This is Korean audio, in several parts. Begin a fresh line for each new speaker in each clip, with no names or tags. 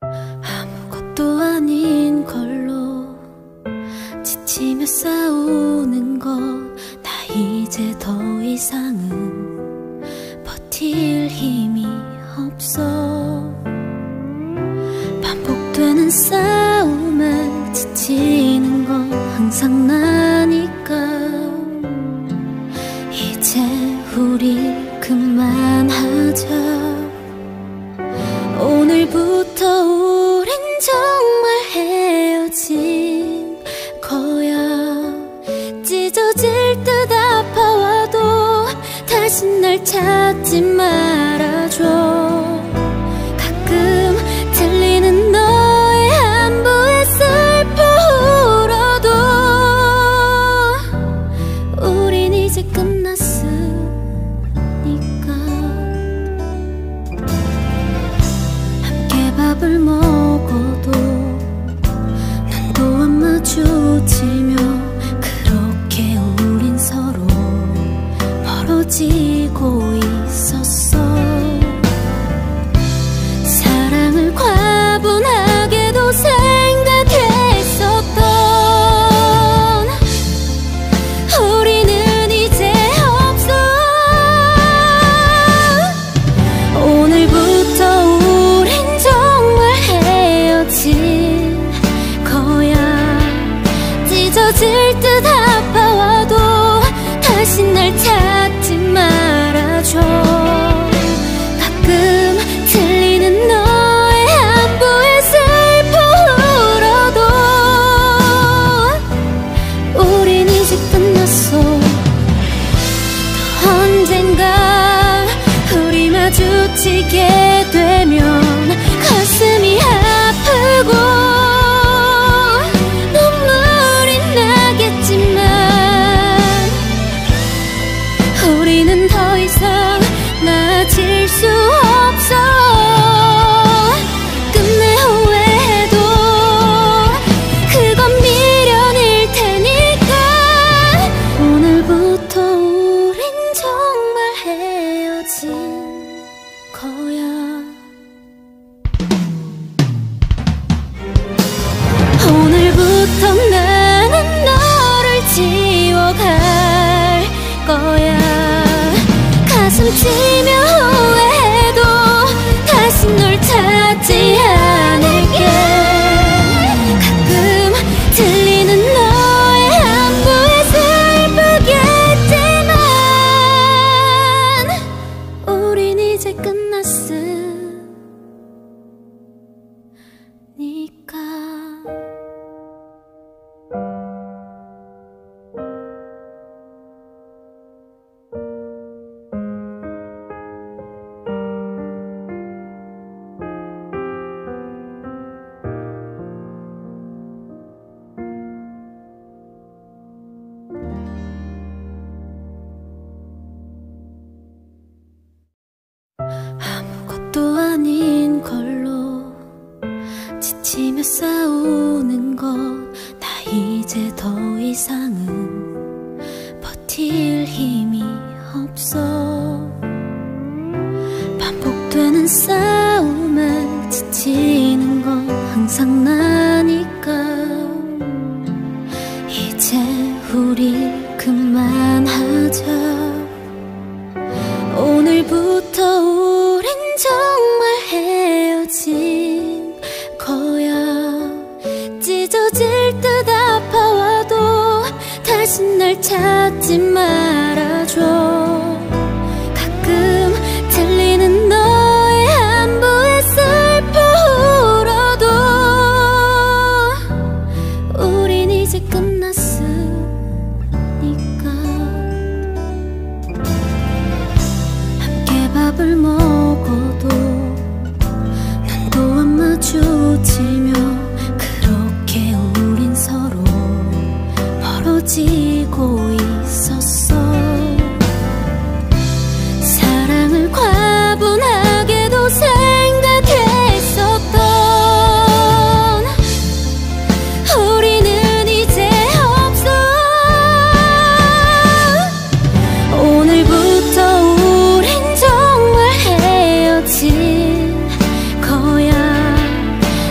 아무것도 아닌 걸로 지치며 싸우는 것, 나 이제 더 이상은 버틸 힘이 없어. 반복되는 싸움에 지치는 건 항상 나니까 이제 우리 그만하자. 오늘부터 우린 정말 헤어진 거야. 찢어질 듯 아파와도 다시 날 찾지 말아줘. 가끔 들리는 너의 안부에 슬퍼 울어도 우린 이제 끝났으니까. 함께 밥을 먹어도 눈도 안 마주치며 그렇게 우린 서로 멀어지고 있었어. 사랑을 과분하게도 생각했었던 우리는 이제 없어. 오늘부터 우린 정말 헤어진 거야. 찢어질 듯 아파와도 다시 날 찾지 말아줘. 가끔 들리는 너의 안부에 슬퍼 울어도 우린 이제 끝났어. 또 언젠가 우리 마주치게 되면 가슴이 아프고 눈물이 나겠지만 우리는 더 이상 나아질 수 없어. 끝내 후회해도 그건 미련일 테니까. 오늘부터 우린 정말 헤어진 거야. 오늘부터 나는 너를 지워갈 거야. 가슴 치며 후회해도 다시 널 찾지 않을게. 가끔 들리는 너의 안부에 슬프겠지만 우린 이제 끝났으니까. 아무것도 아닌 걸로 지치며 싸우는 것, 나 이제 더 이상은 버틸 힘이 없어. 반복되는 싸움에 지치는 건 항상 나니까 이제 우리 그만하자. 오늘부터 우린 정말 헤어진 거야. 찢어질 듯 아파와도 다시 날 찾지 말아줘. 가끔 들리는 너의 안부에 슬퍼 울어도 우린 이제 끝났으니까. 밥을 먹어도 눈도 안 마주치며 그렇게 우린 서로 멀어지고 있었어. 사랑을 과분하게도 생각했었던 우리는 이제 없어. 오늘부터 우린 정말 헤어진 거야.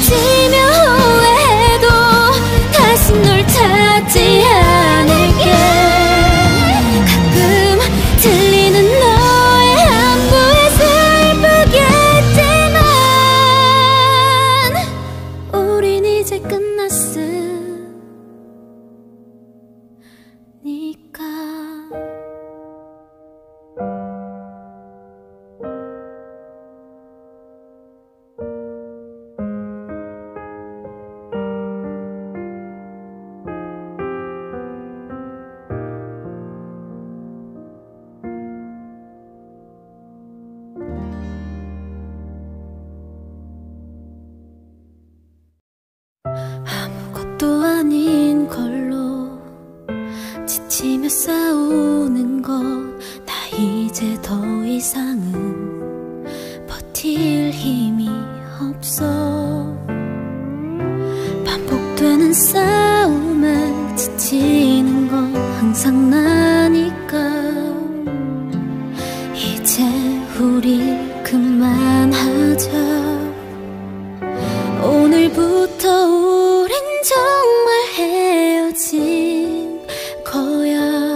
치며 후회해도 다시 널 찾지 않을게. 가끔 들리는 너의 안부에 슬프겠지만 우린 이제 끝났으니까. 아무것도 아닌 걸로 지치며 싸우는 것, 나 이제 더 이상은 버틸 힘이 없어. 반복되는 싸움에 지치는 건 항상 나니까. 이제 우리 그만하자. 오늘부터 우린 정말 헤어진 거야.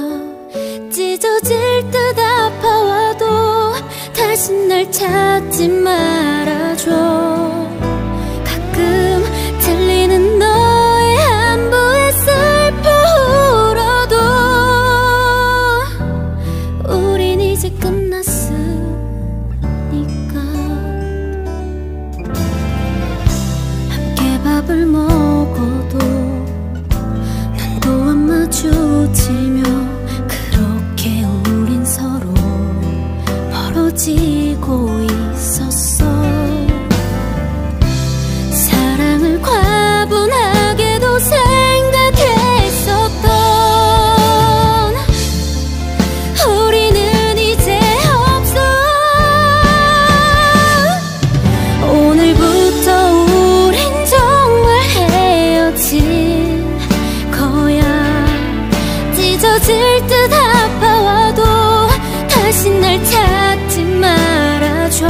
찢어질 듯 아파와도 다시 날 찾지 말아줘. 가끔 들리는 너의 안부에 슬퍼 울어도 우린 이제 끝났으니까. 밥을 먹어도 눈도 안 마주치며 그렇게 우린 서로 멀어지고 있었어. 사랑을 과분하게도 생각했었던 우리는 이제 없어. 오늘부터 찢어질 듯 아파와도 다시 날 찾지 말아줘.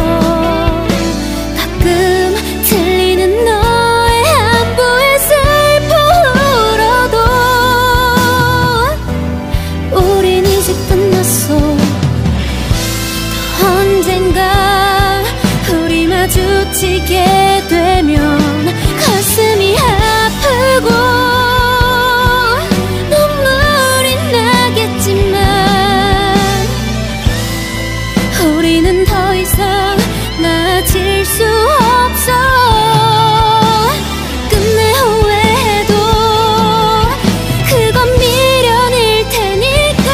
가끔 들리는 너의 안부에 슬퍼 울어도 우린 이제 끝났어. 또 언젠가 우리 마주치게 되면 가슴이 아프고 우리는 더 이상 나아질 수 없어. 끝내 후회해도 그건 미련일 테니까.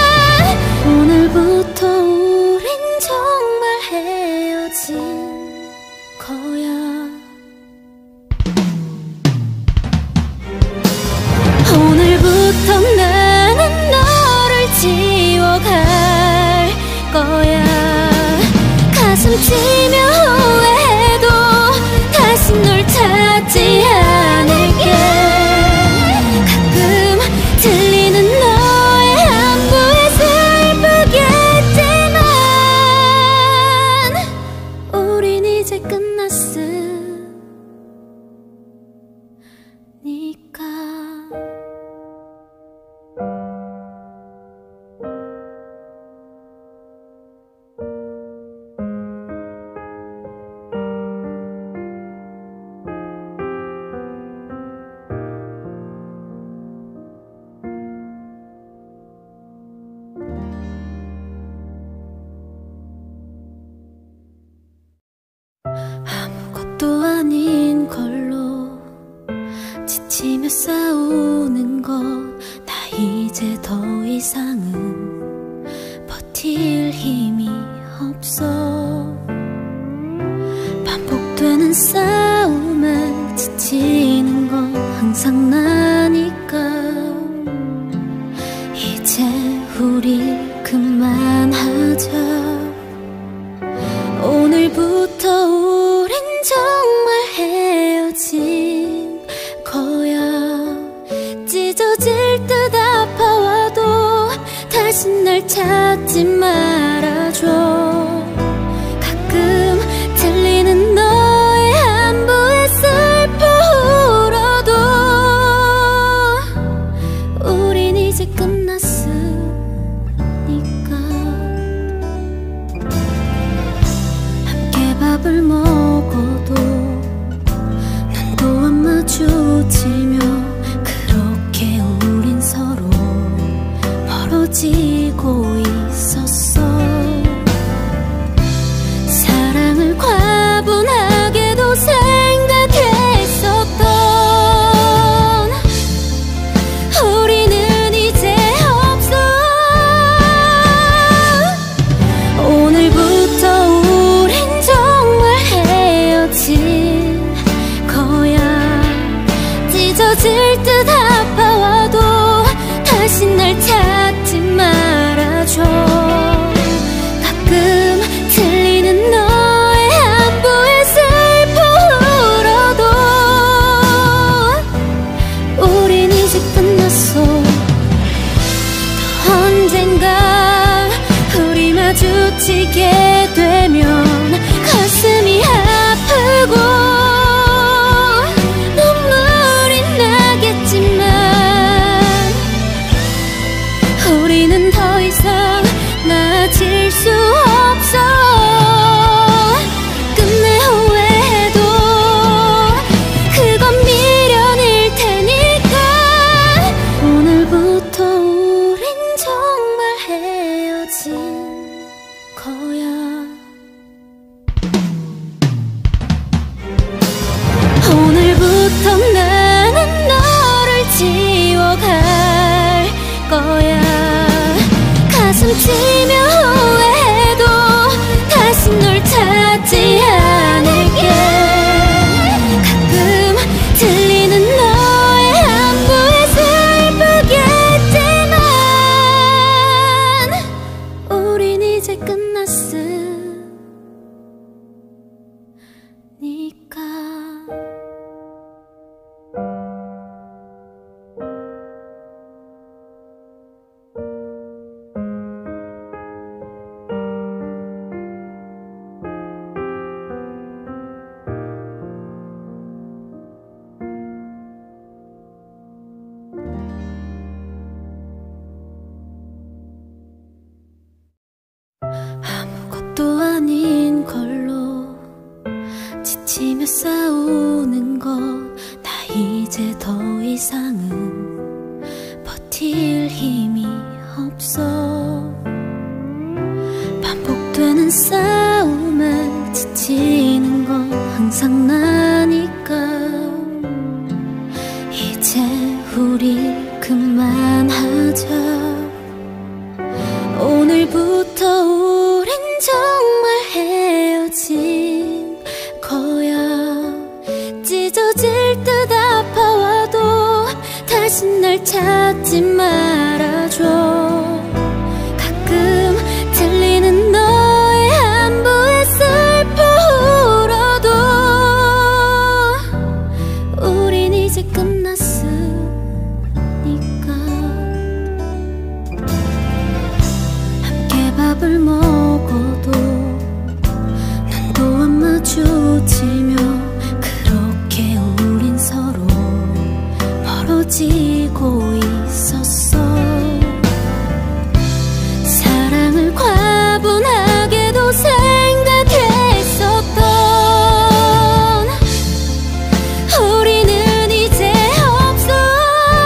오늘부터 우린 정말 헤어진 거야. 오늘부터 나는 너를 지워갈 거야. 가슴 치며 후회해도 다시 널 찾지 않을게. 가끔 들리는 너의 안부에 슬프겠지만 우린 이제 끝났으니까. 아무것도 아닌 걸로 지치며 싸우는 것, 나 이제 더 이상은 버틸 힘이 없어. 반복되는 싸움에 지치는 건 항상 나니까. 이제 우리 그만하자. 오늘부터 우린 정말 헤어진 거야. 찢어질 듯 아파와도 다시 날 찾지 말아줘. 가끔 들리는 너의 안부에 슬 스치게 되면 가슴이 아프고 눈물이 나겠지만 우리는 더 이상 나아질 수 없어. 끝내 후회해도 그건 미련일 테니까 오늘부터 우린 정말 헤어진 거야. 오늘부터 나는 너를 지워갈 거야. 가슴 치며 후회해도 다시 널 찾지 않을게. 가끔 들리는 너의 안부에 슬프겠지만 우린 이제 끝났으니까. 아무것도 아닌 걸로 지치며 싸우는 것, 나 이제 더 이상은 버틸 힘이 없어. 반복되는 싸움에 지치는 건 항상 나니까 이제 우리 그만하자. 오늘부터 우린 정말 헤어진 거야. 찢어질 듯 아파와도 다시 날 찾지 말아줘. 가끔 들리는 너의 안부에 슬퍼 울어도 우린 이제 끝났으니까. 밥을 먹어도 눈도 안 마주치며 그렇게 우린 서로 멀어지고 있었어. 사랑을 과분하게도 생각했었던 우리는 이제 없어.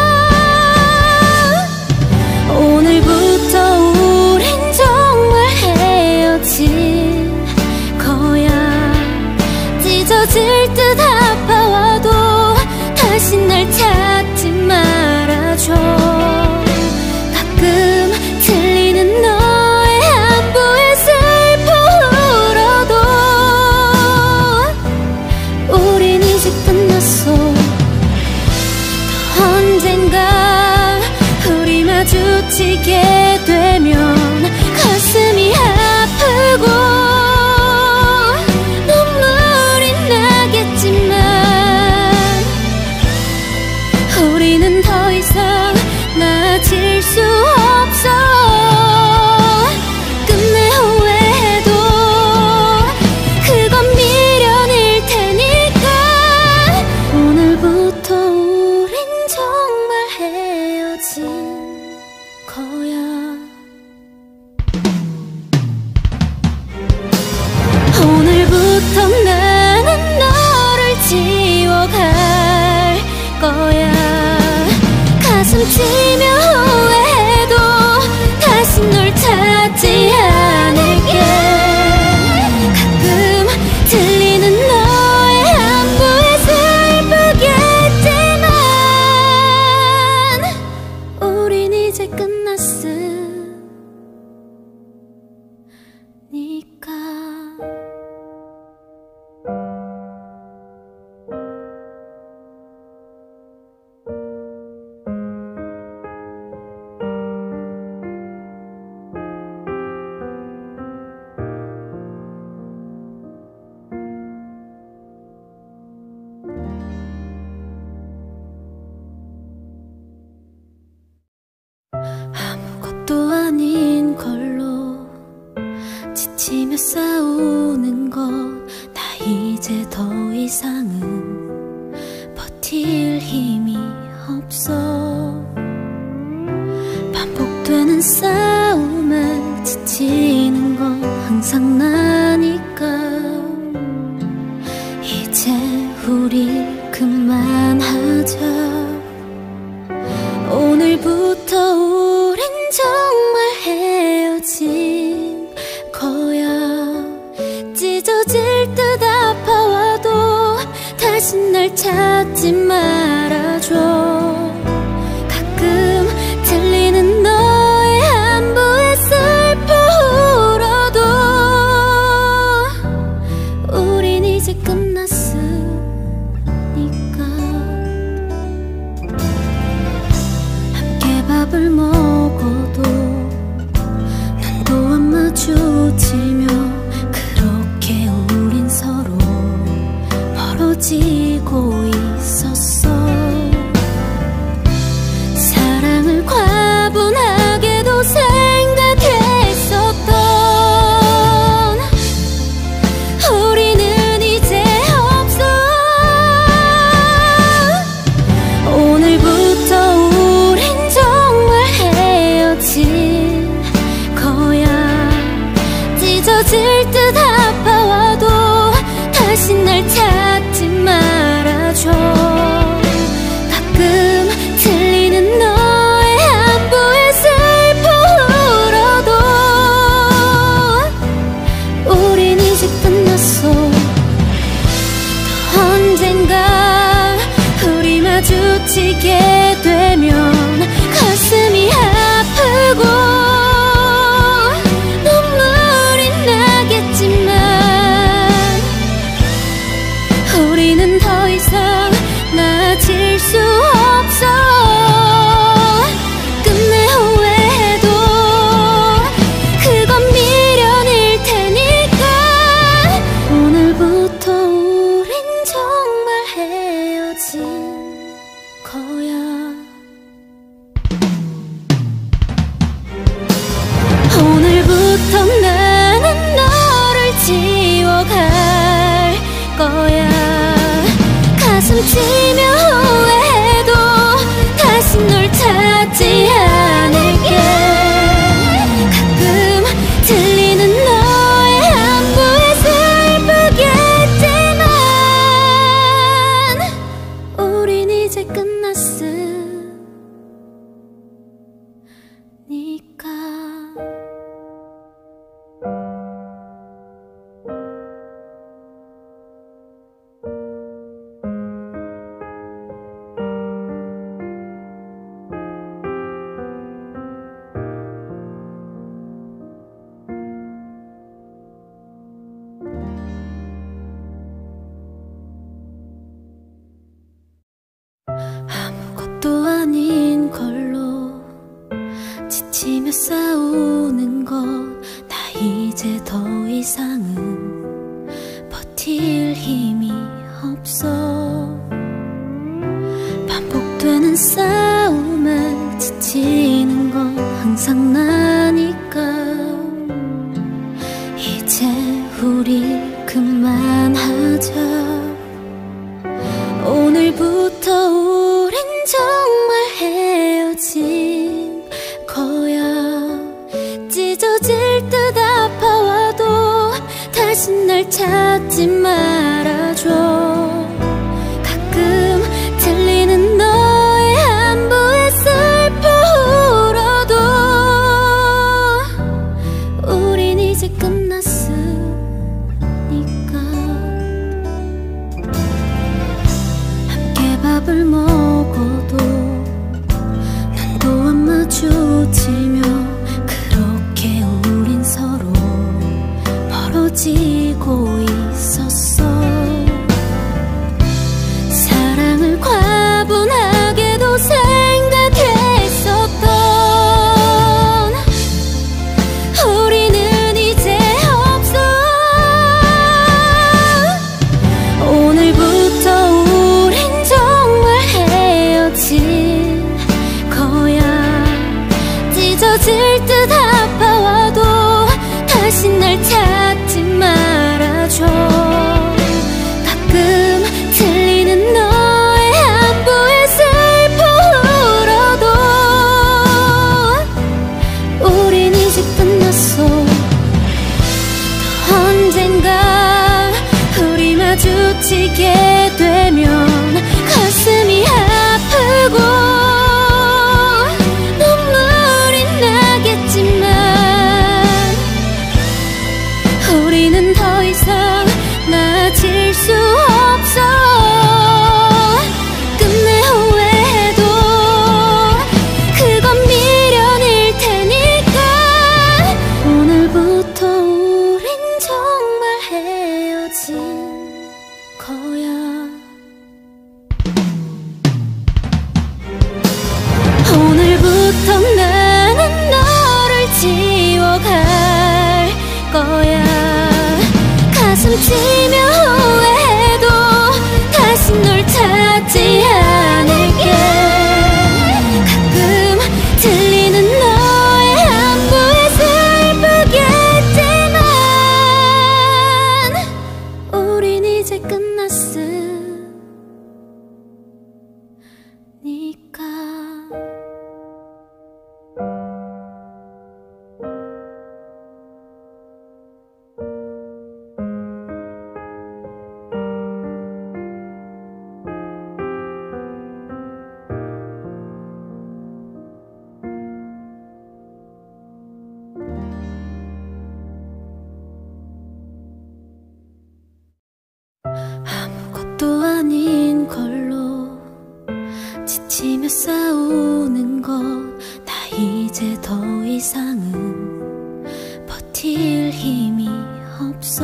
오늘부터 우린 정말 싸우는 것 나 이제 더 이상은 버틸 힘이 없어. 반복되는 싸움에 지치는 건 항상 나니까 이제 우리 그만하자. 오늘부터 우린 정말 헤어진 거야. 찢어질 듯 아파와도 다시 날 찾지 말아줘. 가끔 들리는 너의 안부에 슬퍼 울어도 우린 이제 끝났으니까. 함께 밥을 먹어도 눈도 안 마주치며 그렇게 우린 서로 멀어지고 있었어. 사랑을 과분하게도 생각했었던 우리는 이제 없어. 오늘부터 우린 정말 헤어진 거야. 찢어질 듯 아파와도 다시 날 찾지 말아줘. 가끔 들리는 너의 안부에 슬퍼 울어도 우린 이제 끝났어. 또 언젠가 우리 마주치게 되면 가슴이 아프고 눈물이 나겠지만 우리는 더 이상 나아질 수 없어. 끝내 후회해도 그건 미련일 테니까. 오늘부터 우린 정말 헤어진 거야. 오늘부터 나는 너를 지워갈 거야. 가슴 치며 후회해도 다시 널 찾지 않을게. 가끔 들리는 너의 안부에 슬프겠지만 우린 이제 끝났으니까. 아무것도 아닌 걸로 지치며 싸우는 것 나 이제 더 이상은 버틸 힘이 없어. 반복되는 싸움에 지치는 건 항상 나니까 이제 우리 그만하자. 오늘부터 우린 정말 헤어진 거야. 찢어질 듯 아파와도 다시 날 찾지 말아줘. 가끔 들리는 너의 안부에 슬퍼 울어도 우린 이제 끝났으니까. 밥을 먹어도 눈도 안 마주치며 그렇게 우린 서로 멀어지고 있었어. 사랑을 과분하게도 생각했었던 우리는 이제 없어. 오늘부터 우린 정말 헤어진 거야. 찢어질 듯 아파와도 다시 날 찾지 마주치게 되면 가슴이 아프고 눈물이 나겠지만 우리는 더 이상 나아질 수 없어. 끝내 후회해도 그건 미련일 테니까 오늘부터 우린 정말 헤어진 거야. 오늘부터 나는 너를 지워갈 거야. 가슴 찌며 후회해도 다시 널 찾지 않을게. 가끔 들리는 너의 안부에 슬프겠지만 우린 이제 끝났으니까. 아무것도 아닌 걸로 지치며 싸우는 것, 나 이제 더 이상은 버틸 힘이 없어.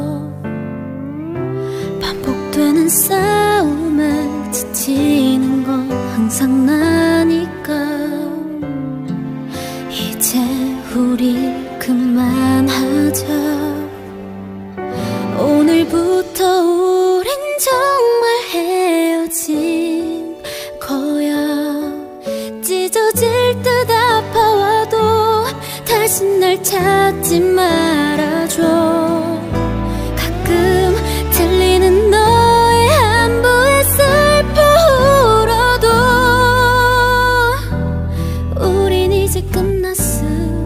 반복되는 싸움에 지치는 건 항상 나니까 이제 우리 그만하자. 오늘부터 우린 정말 헤어진 거야. 찢어질 듯 아파와도 다시 날 찾지 말아줘. 가끔 들리는 너의 안부에 슬퍼 울어도 우린 이제 끝났으니까.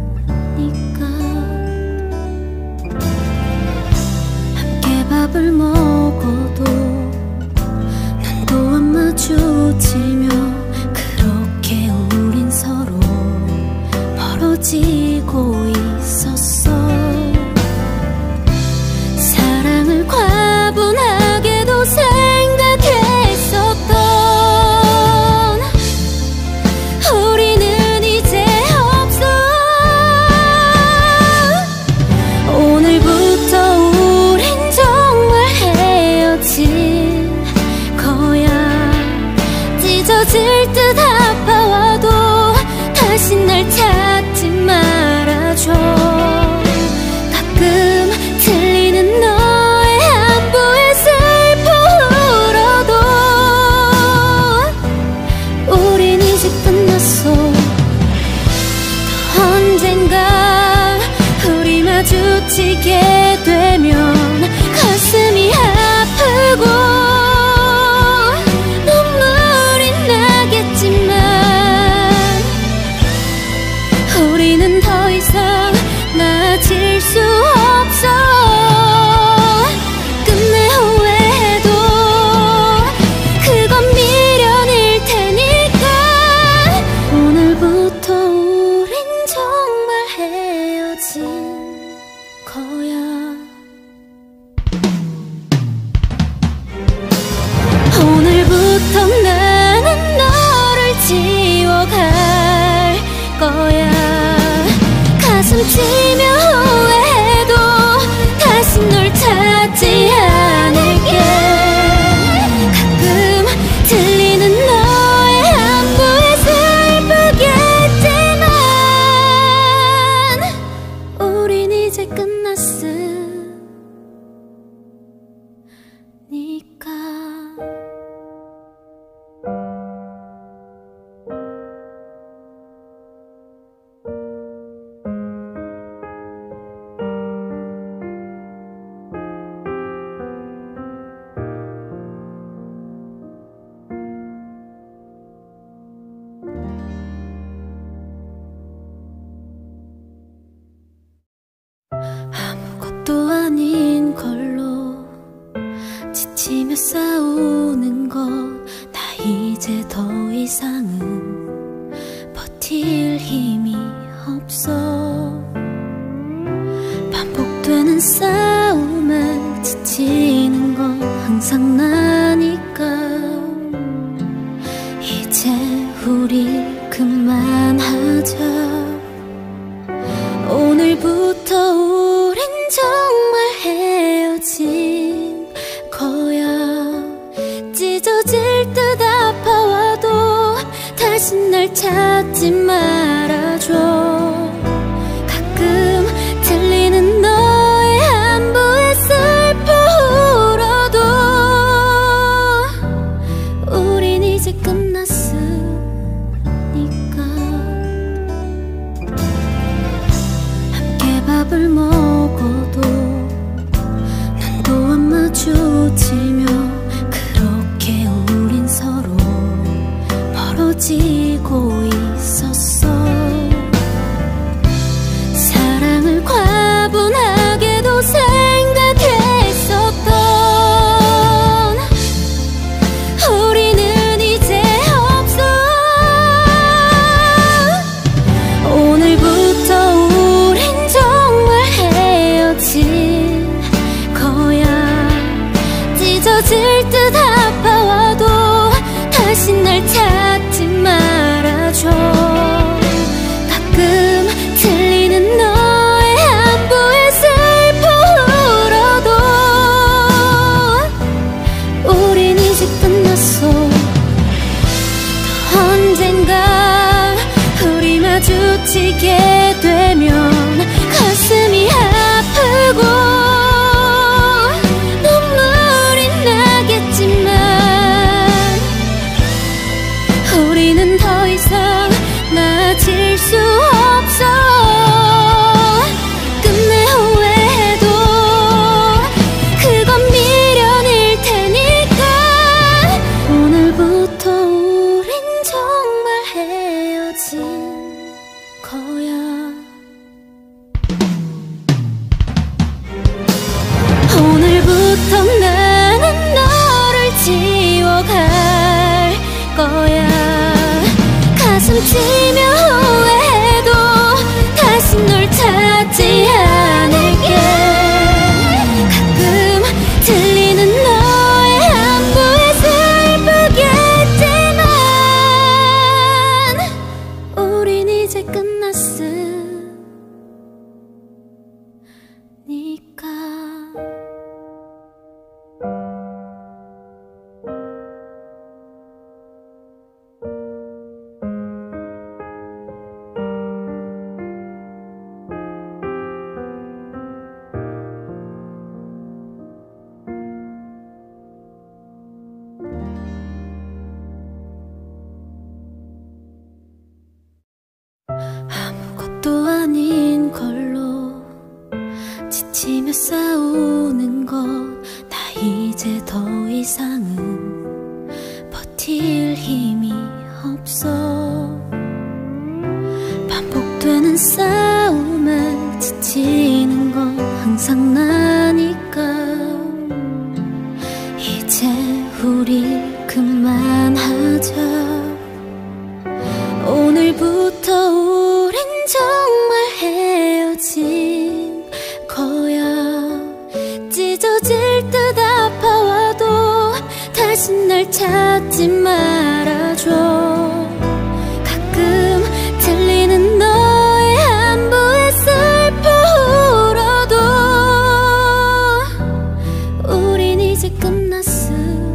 밥을 먹어도 눈도 안 마주치며 그렇게 우린 서로 멀어지고 있었어. 사랑을 과분하게도 생각했었던 우리는 이제 없어. 오늘부터 거야. 찢어질 듯 아파와도 다시 날 찾지 말아줘. 가끔 들리는 너의 안부에 슬퍼 울어도 우린 이제 끝났어. 또 언젠가 우리 마주치게 되면 가슴이 아프고 눈물이 나겠지만 우리는 더 이상 나아질 수 없어. 끝내 후회해도 그건 미련일 테니까 오늘부터 우린 정말 헤어진 거야. 오늘부터 나는 너를 지워갈 거야. 가슴 찌며 후회해도 다시 널 찾지 않을게. 가끔 들리는 너의 안부에 슬프겠지만 우린 이제 끝났으니까. 반복되는 싸움에 지치는 건 항상 나니까 이제 우리 그만하자. 오늘부터 우린 정말 헤어진 거야. 찢어질 듯 아파와도 다시 날 찾지 말아줘. 가끔 들리는 너의 안부에 슬퍼 울어도 우린 이제 끝났으니까. 함께 밥을 먹어도 눈도 안 마주치며 그렇게 우린 서로 멀어지고 있었어. 사랑을 과분하게도 생각했었던 우리는 이제 없어. 오늘부터 우린 정말 헤어진 거야. 찢어질 듯 아파와도 다시 날 찾지 말아줘. 가끔 들리는 너의 안부에 슬퍼 울어도 우린 이제 끝났어. 또 언젠가 우리 마주치게 되면 가슴이 아프고 눈물이 나겠지만 우리는 더 이상 나아질 수 없어. 끝내 후회해도 그건 미련일 테니까. 오늘부터 우린 정말 헤어진 거야. 오늘부터 나는 너를 지워갈 거야. 가슴 치며 후회해도 다시 널 찾지 않을게. 가끔 들리는 너의 안부에 슬프겠지만 우린 이제 끝났으니까. 아무것도 아닌 걸로 지치며 싸우는 것, 나 이제 더 이상은 버틸 힘이 없어. 반복되는 싸움에 지치는 건 항상 나니까 이제 우리 그만하자. 오늘부터 우린 정말 헤어진 거야. 찢어질 듯 아파와도 다시 날 찾지 말아줘. 가끔 들리는 너의 안부에 슬퍼 울어도 우린 이제 끝났으니까.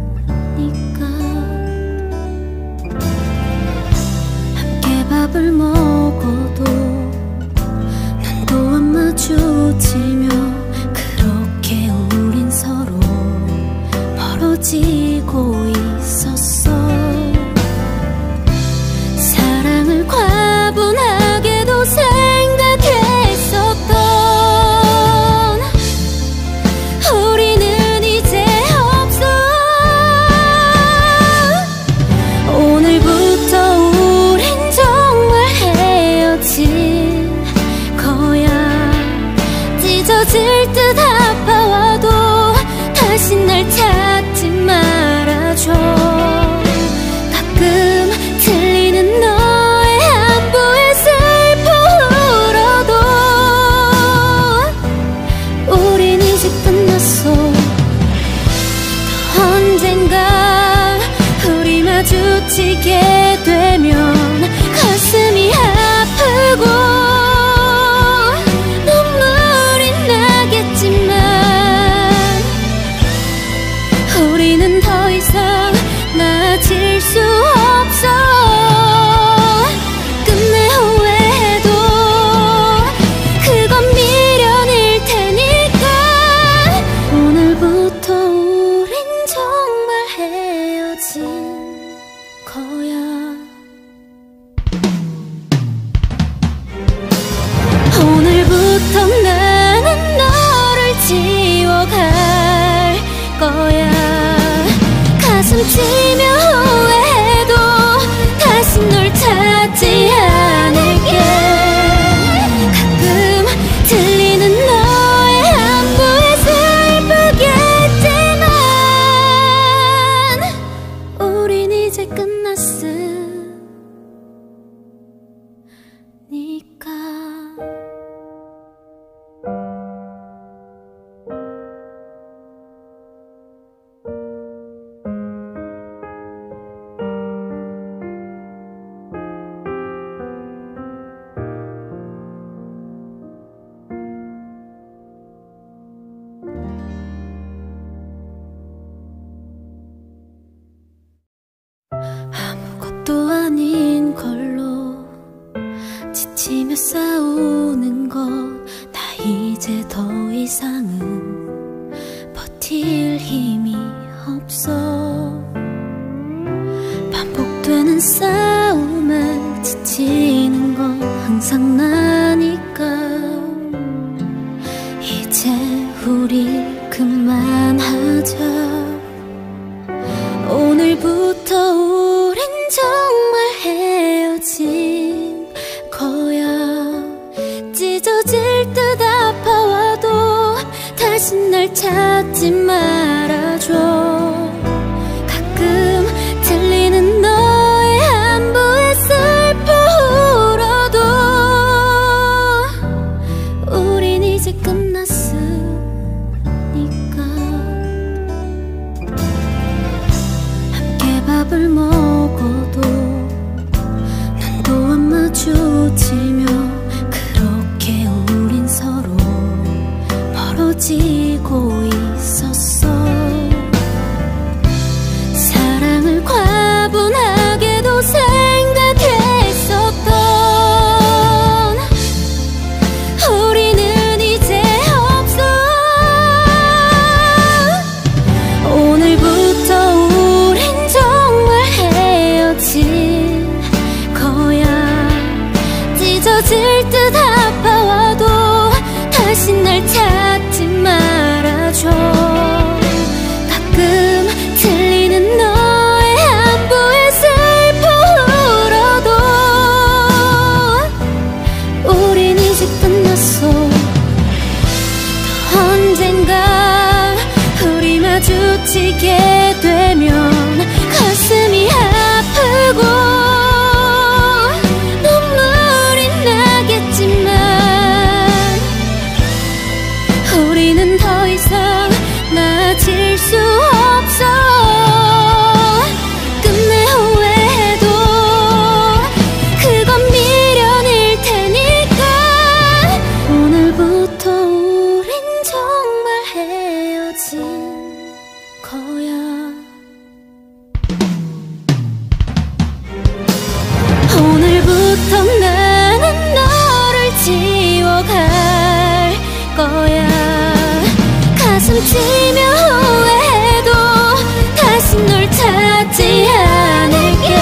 밥을 먹어도 눈도 안 마주치며 그렇게 우린 서로 멀어지고 있었어. 사랑을 과분하게도 생각했었던 우리는 이제 없어. 오늘부터 거야. 찢어질 듯 아파와도 다시 날 찾지 말아줘. 가끔 들리는 너의 안부에 슬퍼 울어도 힘이 없어. 반복되는 싸움에 지치는 건 항상 나니까. 이제 우리 그만하자. 오늘부터 우린 정말 헤어진 거야. 찢어질 듯 아파와도 다시 날 찾지 말아줘. 가끔 들리는 너의 안부에 슬퍼 울어도 우린 이제 끝났으니까. 함께 밥을 먹어도 눈도 안 마주치며 그렇게 우린 서로 멀어지고 있었어. 사랑을 과분하게도 생각했었던 우리는 이제 없어. 오늘부터 우린 정말 헤어진 거야. 찢어질 듯 아파와도 다시 날 찾지 말아줘. 가끔 들리는 너의 안부에 슬퍼 울어도 우린 이제 끝났어. 또 언젠가 우리 마주치게 되면 가슴이 아프고 눈물이 나겠지만 우리는 더 이상 나아질 수 없어. 끝내 후회해도 그건 미련일 테니까. 오늘부터 우린 정말 헤어진 거야. 오늘부터 나는 너를 지워갈 거야. 가슴 치며 후회해도 다시 널 찾지 않을게.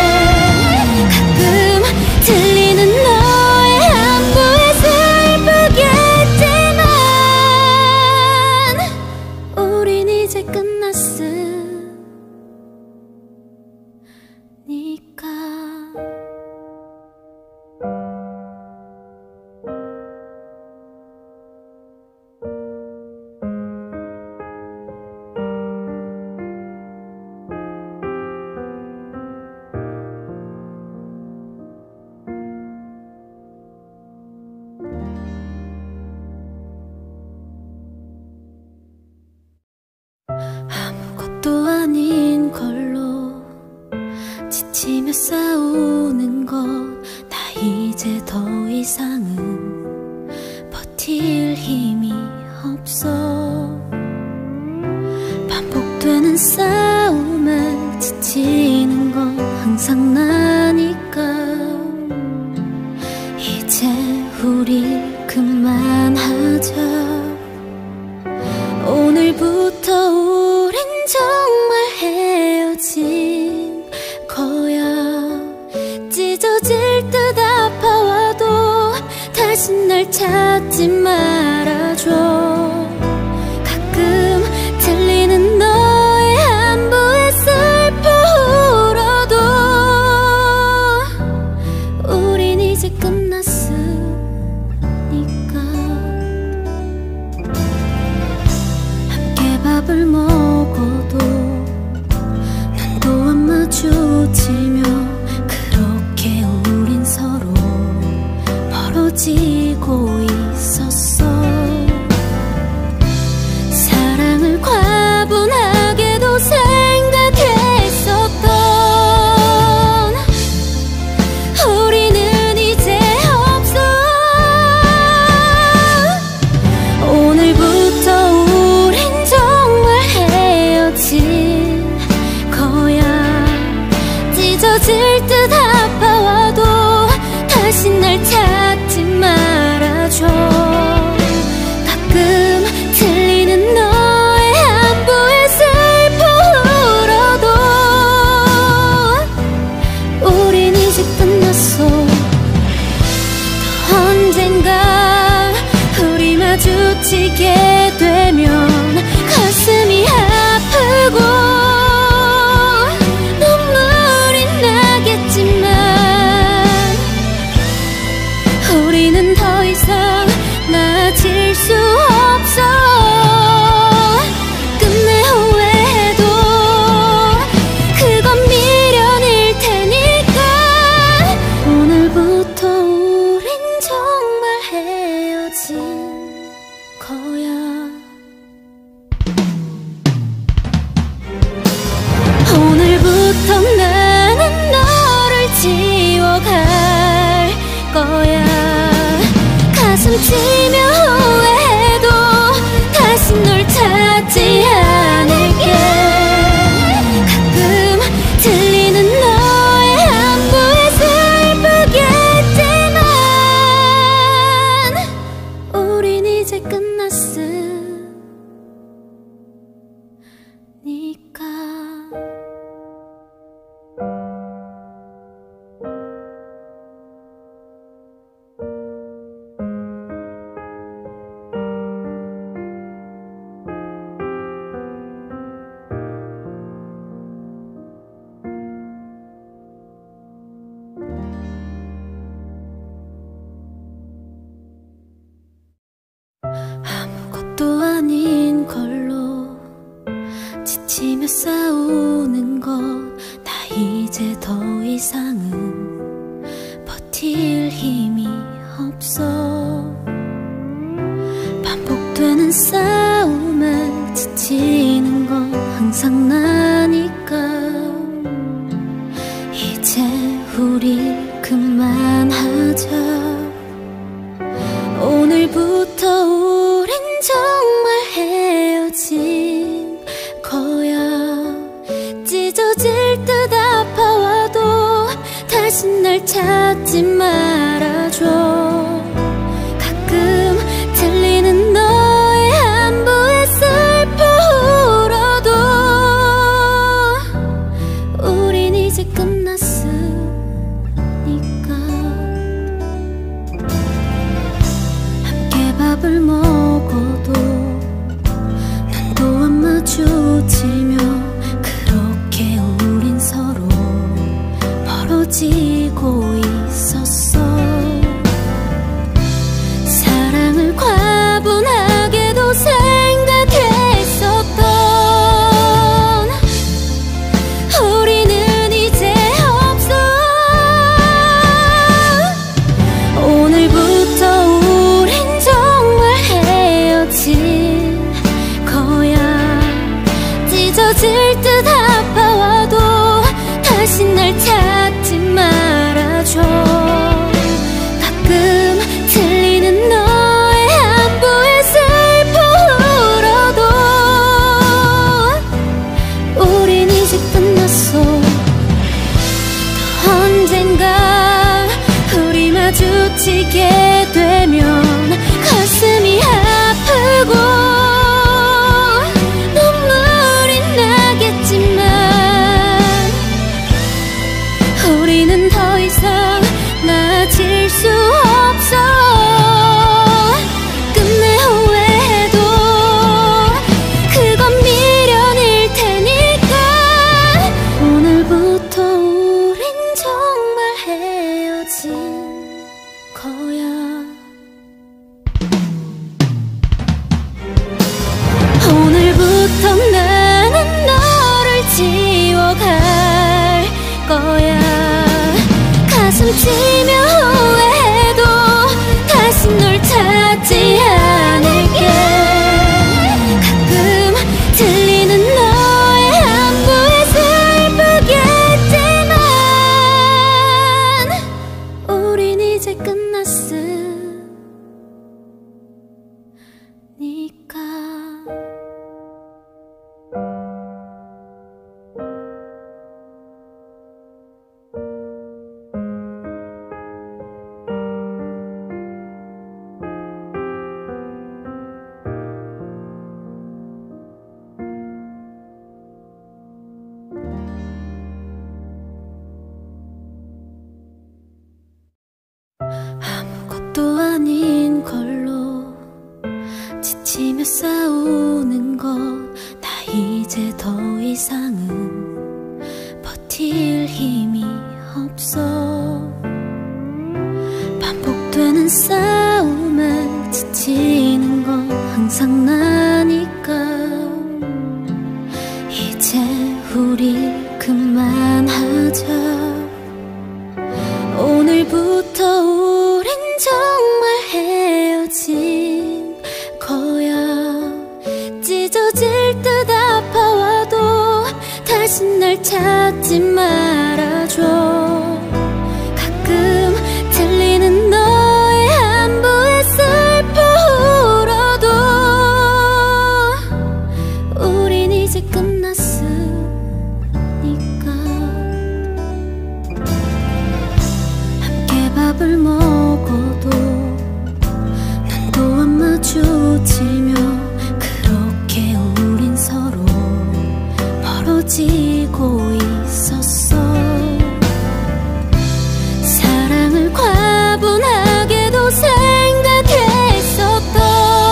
가끔 들리는 너의 안부에 슬프겠지만 우린 이제 끝났으니까. 아무것도 아닌 걸로 지치며 싸우는 것. 나 이제 더 이상은 버틸 힘이 없어. 반복되는 싸움에 지치는 건 항상 나니까. 이제 우리 그만하자. 오늘부터 우린 정말 헤어진 거야. 찢어질 듯 아파와도 다시 날 찾지 말아줘. 가끔 들리는 너의 안부에 슬퍼 울어도 우린 이제 끝났으니까. 밥을 먹어도 눈도 안 마주치며 그렇게 우린 서로 멀어지고 있었어. 사랑을 과분하게도 생각했었던 우리는 이제 없어. 오늘부터 우린 정말 마주치게 되면 가슴이 아프고 눈물이 나겠지만 우리는 더 이상 나아질 수 없어. 끝내 후회해도 그건 미련일 테니까 오늘부터 우린 정말 헤어진 거야. 오늘부터 나는 너를 지워갈 거야. 가슴 치며 후회해도 다시 널 찾지 않을게. 가끔 들리는 너의 안부에 슬프겠지만 우린 이제 끝났으니까. 아무것도 아닌 걸로 지치며 싸우는 것, 나 이제 더 이상은 버틸 힘이 없어. 반복되는 싸움에 지치는 건 항상 나니까 이제 우리 그만하자. 오늘부터 우린 정말 헤어진 거야. 찢어질 듯 아파와도 다시 날 찾지 말아줘. 가끔 들리는 너의 안부에 슬퍼 울어도 우린 이제 끝났으니까. 밥을 먹어도 눈 또한 마주치며 그렇게 우린 서로 멀어지고 있었어. 사랑을 과분하게도 생각했었던 우리는 이제 없어. 오늘부터 우린 정말 지치며 싸우는 것 나 이제 더 이상은 버틸 힘이 없어. 반복되는 싸움에 지치는 건 항상 나니까 이제 우리 그만하자. 오늘부터 우린 정말 헤어진 거야. 찢어질 듯 아파와도 다시 날 찾지 말아줘. 가끔 들리는 너의 안부에 슬퍼 울어도 우린 이제 끝났으니까. 함께 밥을 먹어도 눈도 안 마주치며 그렇게 우린 서로 멀어지고 있었어. 사랑을 과분하게도 생각했었던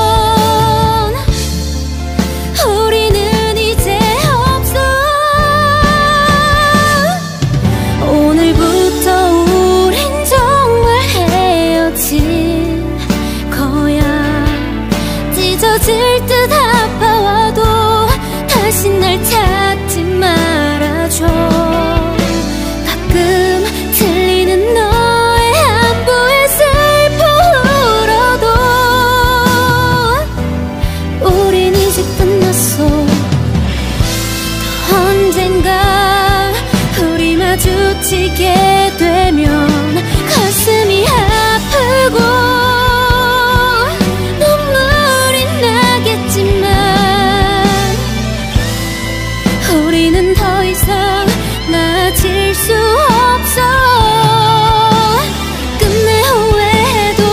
우리는 이제 없어. 오늘부터 우린 정말 헤어진 거야. 찢어질 듯 아파와도 다시 날 찾지 말아줘. 가끔 들리는 너의 안부에 슬퍼 울어도 우린 이제 끝났어. 또 언젠가 우리 마주치게 되면 가슴이 아프고 눈물이 나겠지만 우리는 더 이상 나아질 수 없어. 끝내 후회해도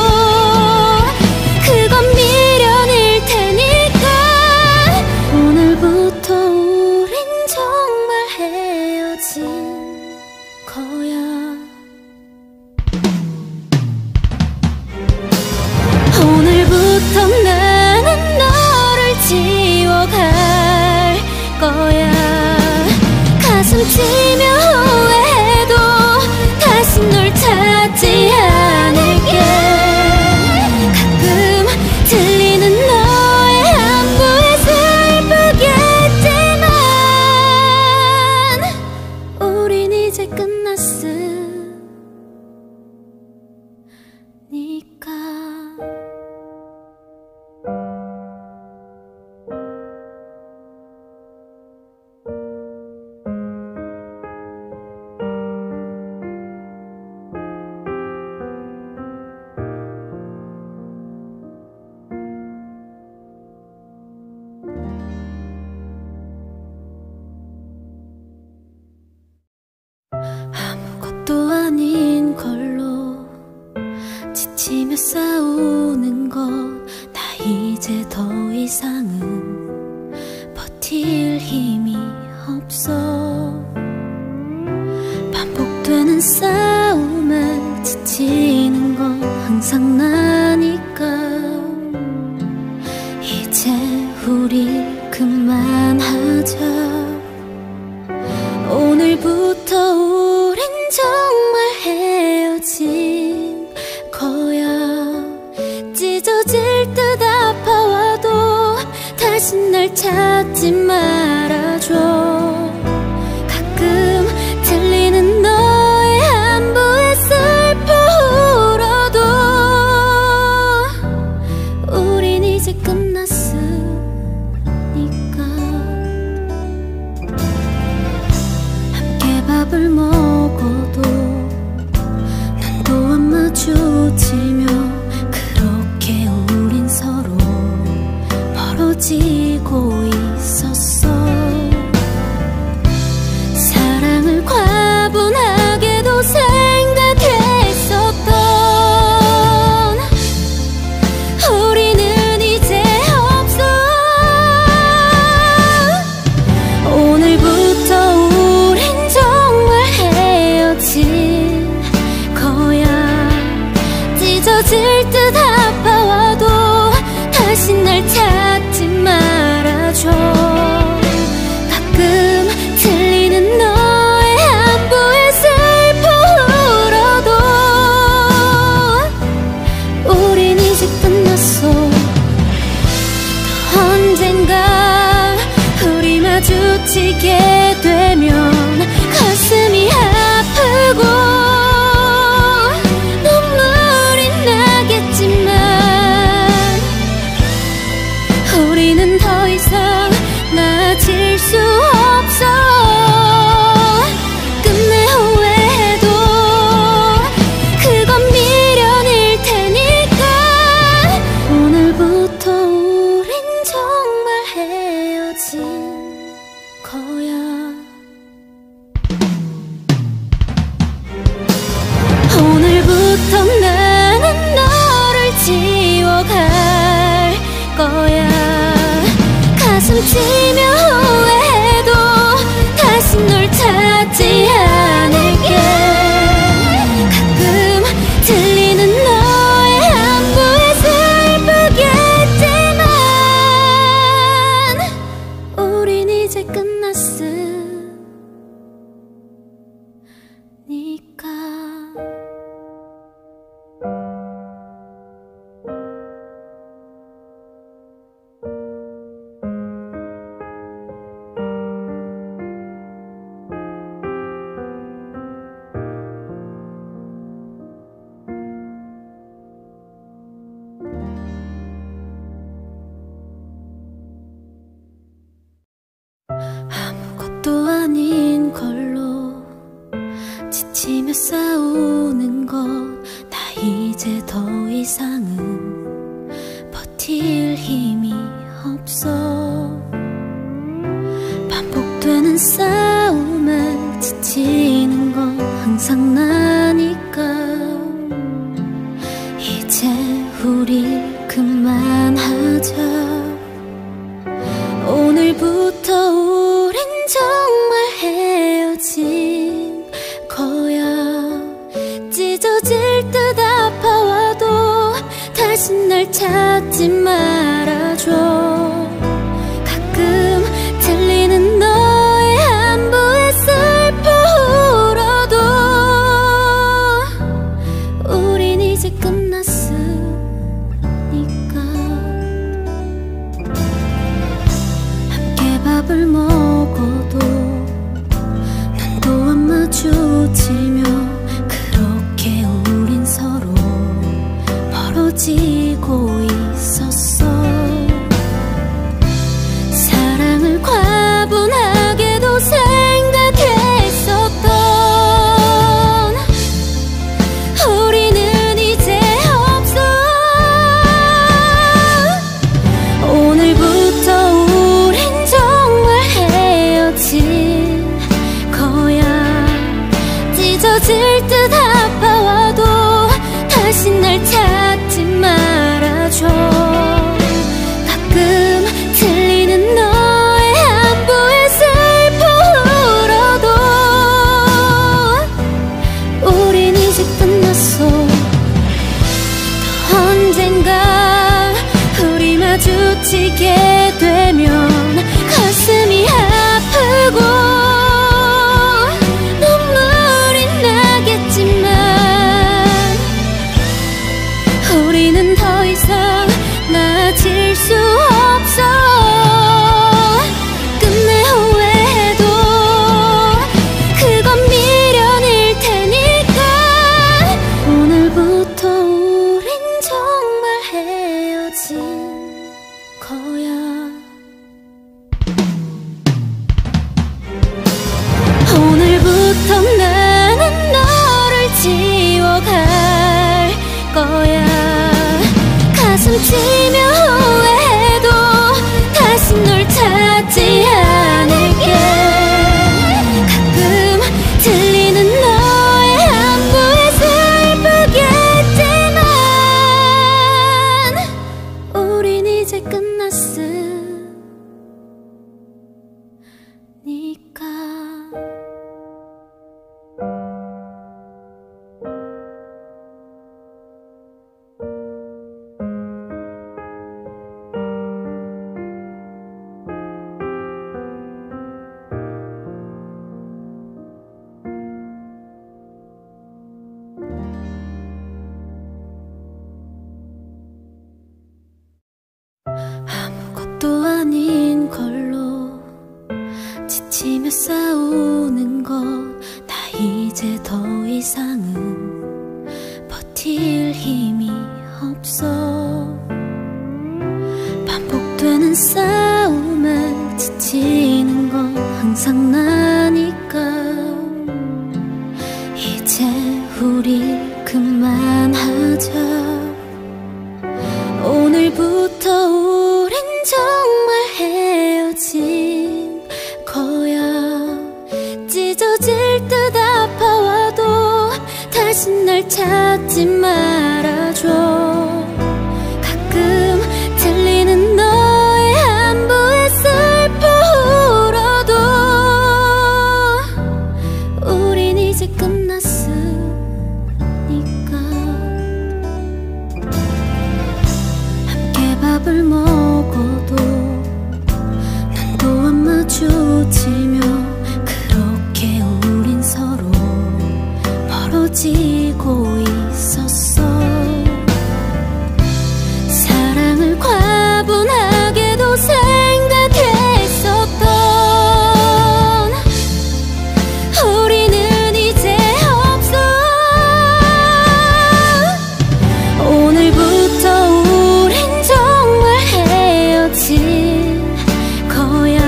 그건 미련일 테니까. 오늘부터 우린 정말 헤어진 거야. 오늘부터 나는 너를 지워갈 거야. 가슴 치며 후회해도 다시 널 찾지 않을게. 가끔 들리는 너의 안부에 슬프겠지만 우린 이제 끝났으니까. 아무것도 아닌 걸로 지치며 싸우는 것 나 이제 더 이상은 버틸 힘이 없어. 반복되는 싸움에 지치는 건 항상 나니까 이제 우리 그만하자. 오늘부터 우린 정말 헤어진 거야. 찢어질 듯 아파와도 다시 날 찾지 말아줘. 가끔 들리는 너의 안부에 슬퍼 울어도 우린 이제 끝났으니까. 밥을 먹어도 눈도 안 마주치며 그렇게 우린 서로 멀어지고 있었어. 사랑을 과분하게도 생각했었던 우리는 이제 없어. 오늘부터 우린 정말 헤어진 거야. 찢어질 듯 아파와도 다시 날 찾아 마주치게 되면 가슴이 아프고 눈물이 나겠지만 우리는 더 이상 나아질 수 없어. 끝내 후회해도 그건 미련일 테니까 오늘부터 우린 정말 헤어진 거야. 오늘부터 나는 너를 지워갈 거야. 가슴 치며 후회해도 다시 널 찾지 않을게. 가끔 들리는 너의 안부에 슬프겠지만 우린 이제 끝났으니까. 아무것도 아닌 걸로 지치며 싸우는 것, 나 이제 더 이상은 버틸 힘이 없어. 반복되는 싸움에 지치는 건 항상 나니까 이제 우리 그만하자. 오늘부터 우린 정말 헤어진 거야. 찢어질 듯 아파와도 다시 날 찾지 말아줘. 가끔 들리는 너의 안부에 슬퍼 울어도 우린 이제 끝났으니까. 밥을 먹어도 눈도 안 마주치며 그렇게 우린 서로 멀어지고 있었어. 사랑을 과분하게도 생각했었던 우리는 이제 없어. 오늘부터 찢어질 듯 아파와도 다시 날 찾지 말아줘. 가끔 들리는 너의 안부에 슬퍼 울어도 우린 이제 끝났어. 또 언젠가 우리 마주치게 되면 가슴이 아프고 우리는 더 이상 나아질 수 없어. 끝내 후회해도 그건 미련일 테니까 오늘부터 우린 정말 헤어진 거야. 오늘부터 나는 너를 지워갈 거야. 가슴 치며 후회해도 다시 널 찾지 않을게. 가끔 들리는 너의 안부에 슬프겠지만 우린 이제 끝났으니까. 찢어지는 것 다 이제 더 이상은 버틸 힘이 없어. 반복되는 싸움에 지치는 건 항상 나니까 이제 우리 그만하자. 오늘부터 우린 정말 헤어진 거야. 찢어질 듯 아파와도 다시 날 찾지 말아줘. 가끔 들리는 너의 안부에 슬퍼 울어도 우린 이제 끝났으니까. 함께 밥을 먹어도 눈도 안 마주치며 그렇게 우린 서로 멀어지고 있었어. 사랑을 과분하게도 생각했었던 우리는 이제 없어. 오늘부터 우린 정말 헤어진 거야.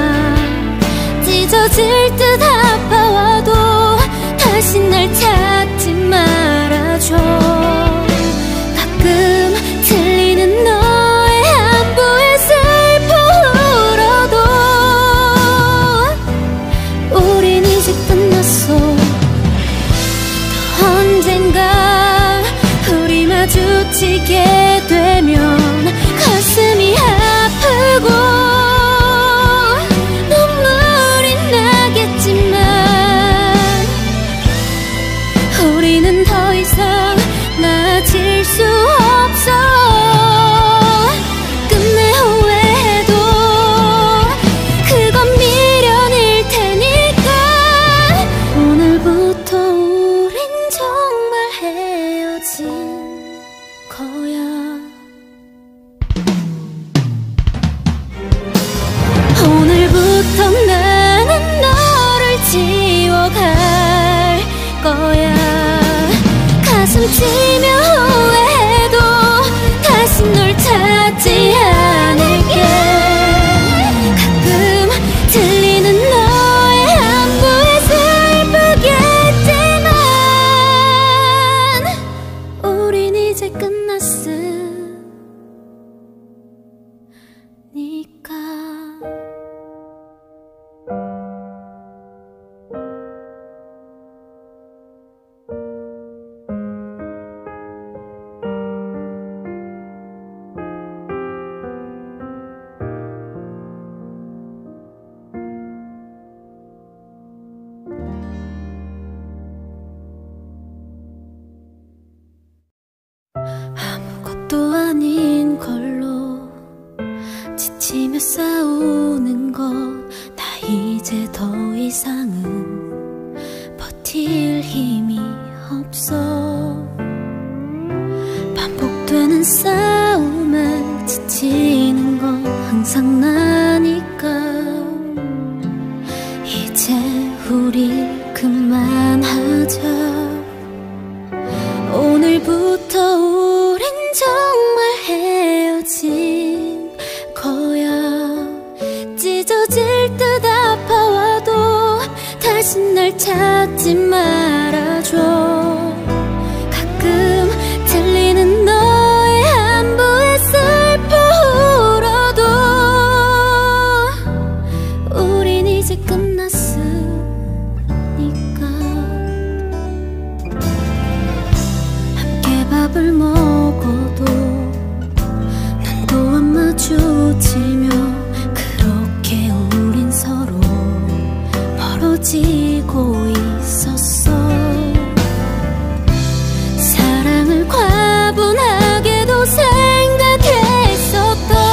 찢어질 듯 아파와도 다시 날 찾지 말아줘. 가끔 들리는 너의 안부에 슬퍼 울어도 우린 이제 끝났어. 또 언젠가 우리 마주치게 되면 가슴이 아프고 눈물이 나겠지만 우리는 더 이상 나아질 수 없어. 끝내 후회해도 그건 미련일 테니까. 오늘부터 우린 정말 헤어진 거야. 오늘부터 나는 너를 지워갈 거야. 가슴 치며 후회해도 다시 널 찾지 않을게. 가끔 들리는 너의 안부에 슬프겠지만 우린 이제 끝났으니까. 아무것도 아닌 걸로 지치며 싸우는 것 다 이제 더 이상은 버틸 힘이 없어. 반복되는 싸움에 지치는 건 항상 나니까 이제 우리 그만하자. 오늘부터 우린 정말 헤어진 거야. 찢어질 듯 아파와도 다시 날 찾지 말아줘. 가끔 들리는 너의 안부에 슬퍼 울어도 우린 이제 끝났으니까. 밥을 먹어도 눈도 안 마주치며 그렇게 우린 서로 멀어지고 있었어. 사랑을 과분하게도 생각했었던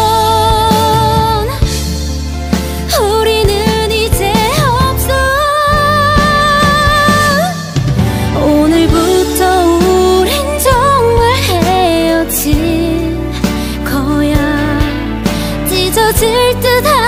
우리는 이제 없어. 오늘부터 우린 정말 헤어진 거야. 찢어질 듯